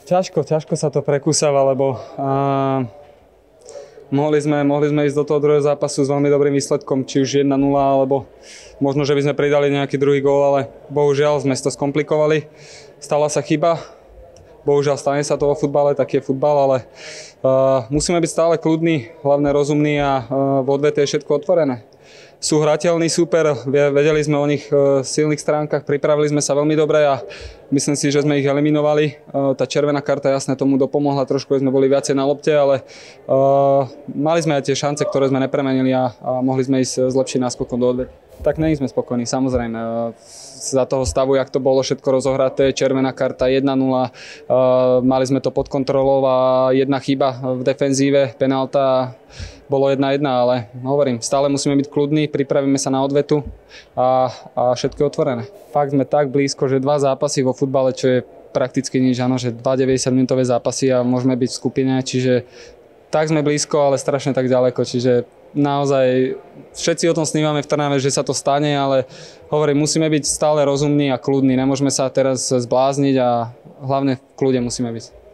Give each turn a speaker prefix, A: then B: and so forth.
A: Ťažko sa to prekúsava, lebo mohli sme ísť do toho druhého zápasu s veľmi dobrým výsledkom, či už 1-0, alebo možno, že by sme pridali nejaký druhý gól, ale bohužiaľ sme si to skomplikovali. Stala sa chyba, bohužiaľ stane sa to vo futbale, tak je futbal, ale musíme byť stále kľudní, hlavne rozumní a v odvete je všetko otvorené. Sú hrateľný súper, vedeli sme o nich silných stránkach, pripravili sme sa veľmi dobre a myslím si, že sme ich eliminovali. Tá červená karta jasne tomu dopomohla, trošku sme boli viacej na lopte, ale mali sme aj tie šance, ktoré sme nepremenili a mohli sme ísť s lepším náskokom do odvetu. Tak nie sme spokojní, samozrejme. Za toho stavu, jak to bolo všetko rozohraté, červená karta 1-0, mali sme to pod kontrolou a jedna chyba v defenzíve, penálta, bolo 1-1, ale hovorím, stále musíme byť kľudní, pripravíme sa na odvetu a všetko je otvorené. Fakt sme tak blízko, že 2 zápasy vo futbale, čo je prakticky nič, áno, že 2 90-minútové zápasy a môžeme byť v skupine, čiže tak sme blízko, ale strašne tak ďaleko, čiže naozaj všetci o tom snívame v Trnave, že sa to stane, ale hovorím, musíme byť stále rozumní a kľudní, nemôžeme sa teraz zblázniť a hlavne v kľude musíme byť.